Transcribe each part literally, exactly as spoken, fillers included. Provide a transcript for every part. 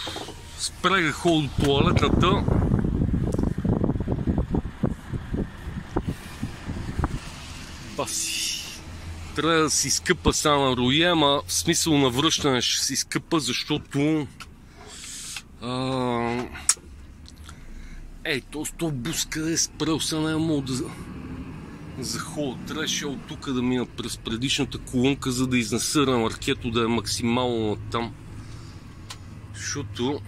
Спрега хол до туалетната. Баси. Трябва да си скъпа са на роя, ама в смисъл на връщане ще си скъпа, защото... А... Ей, то сто буска е спрел са, не мога да... За хол. Трябваше от тук да мина през предишната колонка, за да изнеса ремаркето да е максимално на там. Защото...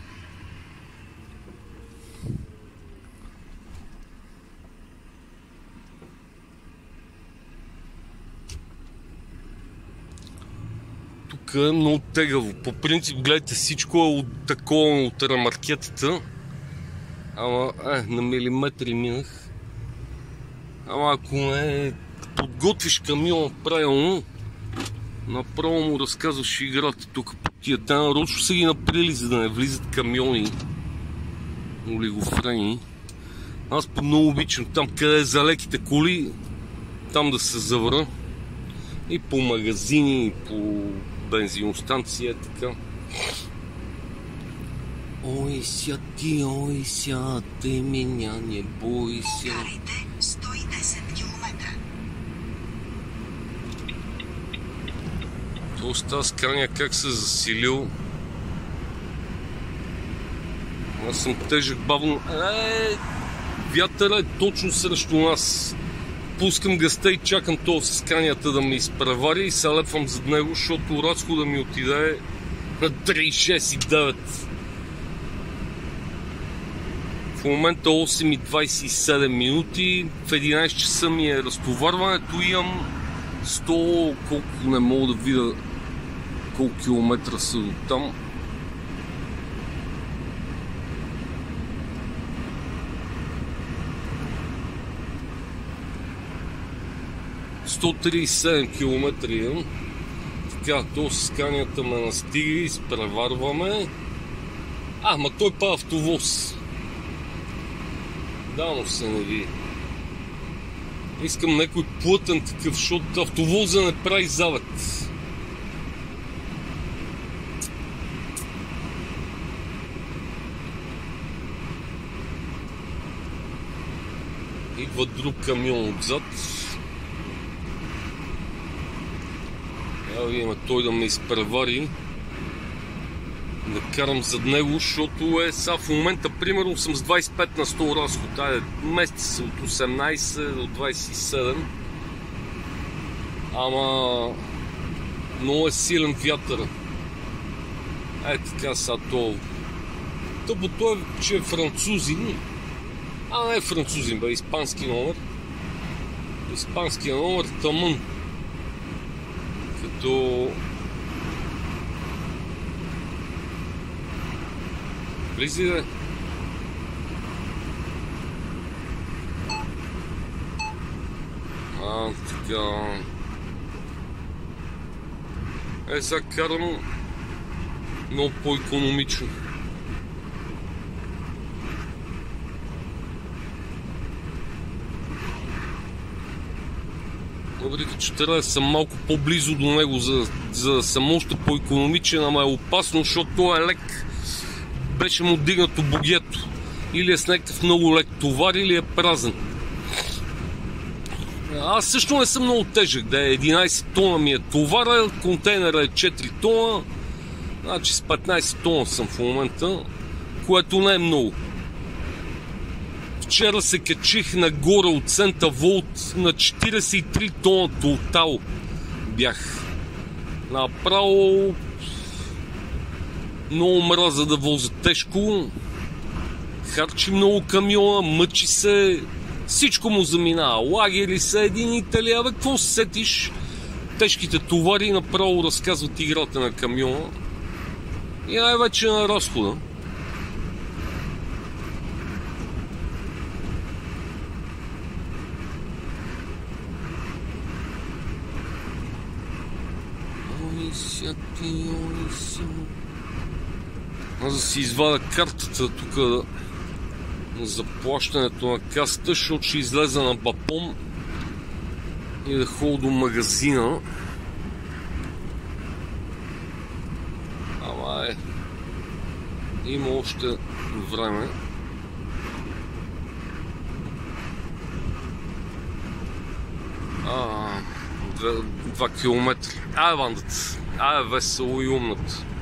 Тук е много тегаво. По принцип, гледайте, всичко е от такова от ремаркетата. Ама, е, на милиметри минах. Ама ако не подготвиш камиона правилно, направо му разказваш играта тук по тия. Те нарочно са ги направили, за да не влизат камиони олигофрени. Аз много обичам там, къде е за леките коли, там да се завра. И по магазини, и по бензиностанция, така. Ой, ся ти, ой, ся ти, меня не бойся. сто и десет километра. Тоест аз краня как се засилил. Аз съм тежък бавно. Е, вятъра е точно срещу нас. Пускам гъста и чакам това с канята да ме изпревари и се лепвам зад него, защото разхода ми отиде на тридесет и шест и девет. В момента осем и двадесет и седем минути, в единадесет часа ми е разтоварването, имам сто, колко не мога да видя колко километра са до там. сто тридесет и седем километра имам. Така, то с канята ме настига, изпреварваме. А, ма той па автовоз. Да, но се не ви. Искам някой плътен такъв, защото автовоза не прави завет. Идва друг камион отзад. Я видим той да ме изпревари. Да карам зад него, защото е сега в момента примерно съм с двадесет и пет на сто разход. Айде, мести се от осемнадесет до двадесет и седем. Ама много е силен вятър. Е така сега то. Тъпо той е, че е французин. А не е французин, бе, испански номер. Испански номер тъмън. Като... Влизи, бе. А, така... Е, сега карам много по-икономично. Въпреки че трябва да съм малко по-близо до него, за, за да съм още по-икономичен, ама е опасно, защото той е лек. Беше му дигнато богето. Или е с някакъв много лек товар, или е празен. Аз също не съм много тежък, да е единадесет тона ми е товара, контейнера е четири тона, значи с петнадесет тона съм в момента, което не е много. Вчера се качих нагоре от Сента Волт на четиридесет и три тона тотал бях. Направо много мраза да возя тежко, харчи много камиона, мъчи се, всичко му заминава. Лагери са един Италия, бе, какво се сетиш? Тежките товари направо разказват играта на камиона и най-вече на разхода. Аз да си извадя картата тук на заплащането на касата, защото ще излеза на Бапон и да ходя до магазина. Ама е. Има още време. А, два, два километра. Ай, бандата. Ай, весело и умната.